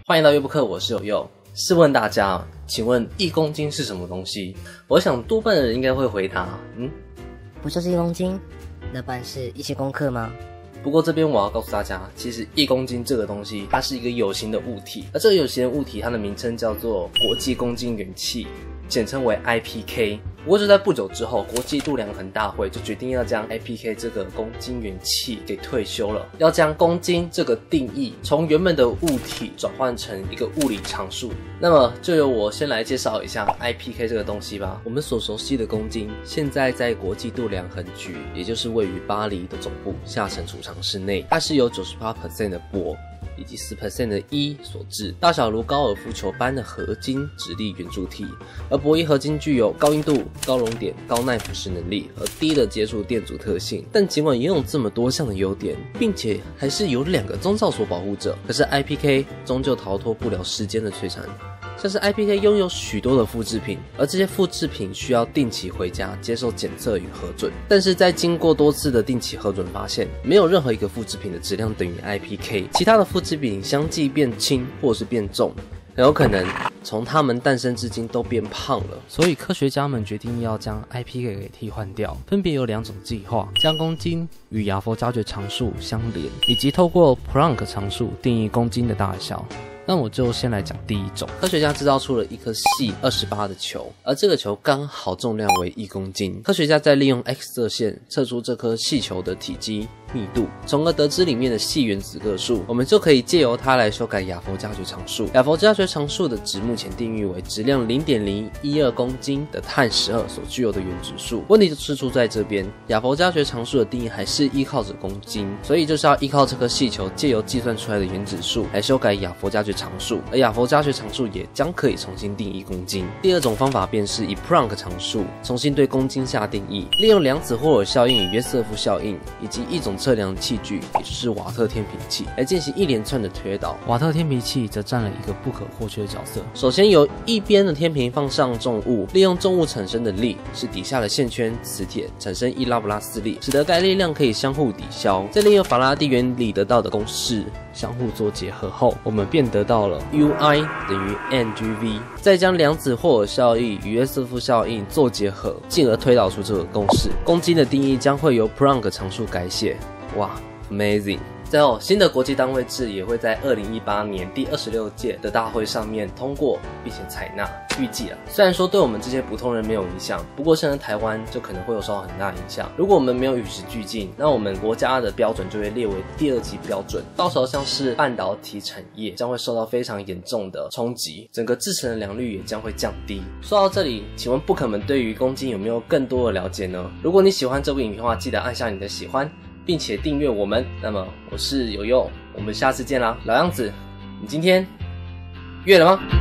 欢迎到乐不课，我是有佑。试问大家，请问1公斤是什么东西？我想多半的人应该会回答， 不就是1公斤？那不然是1千公克吗？ 不过这边我要告诉大家，其实1公斤这个东西，它是一个有形的物体，而这个有形的物体，它的名称叫做国际公斤元器，简称为 IPK。不过就在不久之后，国际度量衡大会就决定要将 IPK 这个公斤元器给退休了，要将公斤这个定义从原本的物体转换成一个物理常数。那么就由我先来介绍一下 IPK 这个东西吧。我们所熟悉的公斤，现在在国际度量衡局，也就是位于巴黎的总部下沉储藏室内，它是由 98% 的铂以及10% 的铱所制，大小如高尔夫球般的合金直立圆柱体，而铂铱合金具有高硬度、高熔点、高耐腐蚀能力和低的接触电阻特性。但尽管拥有这么多项的优点，并且还是由2个宗教所保护着，可是 IPK 终究逃脱不了时间的摧残。像是 IPK 拥有许多的复制品，而这些复制品需要定期回家接受检测与核准。但是在经过多次的定期核准发现，没有任何一个复制品的质量等于 IPK， 其他的复制品相继变轻或是变重，很有可能从它们诞生至今都变胖了。所以科学家们决定要将 IPK 给替换掉，分别有2种计划：将公斤与亚佛加爵常数相连，以及透过普朗克常数定义公斤的大小。那我就先来讲第一种。科学家制造出了一颗细28的球，而这个球刚好重量为1公斤。科学家在利用 X 射线测出这颗细球的体积、密度，从而得知里面的细原子个数。我们就可以借由它来修改亚佛加爵常数。亚佛加爵常数的值目前定义为质量 0.012 公斤的碳12所具有的原子数。问题就是出在这边，亚佛加爵常数的定义还是依靠着公斤，所以就是要依靠这颗细球借由计算出来的原子数来修改亚佛加爵常数，而亚佛加爵常数也将可以重新定义公斤。第二种方法便是以普朗克常数重新对公斤下定义，利用量子霍尔效应与约瑟夫效应，以及一种测量器具，也就是瓦特天平器，来进行一连串的推导。瓦特天平器则占了一个不可或缺的角色。首先由一边的天平放上重物，利用重物产生的力是底下的线圈磁铁产生1拉普拉斯力，使得该力量可以相互抵消。再利用法拉第原理得到的公式相互做结合后，我们便得到了 UI 等于 mgv， 再将量子霍尔效应与约瑟夫效应做结合，进而推导出这个公式。公斤的定义将会由普朗克常数改写。哇 ，amazing！ 最后，新的国际单位制也会在2018年第26届的大会上面通过，并且采纳。预计虽然说对我们这些普通人没有影响，不过现在台湾就可能会有受到很大影响。如果我们没有与时俱进，那我们国家的标准就会列为第2级标准，到时候像是半导体产业将会受到非常严重的冲击，整个制程的良率也将会降低。说到这里，请问不可们对于公斤有没有更多的了解呢？如果你喜欢这部影片的话，记得按下你的喜欢，并且订阅我们。那么我是有佑，我们下次见啦。老样子，你今天阅了吗？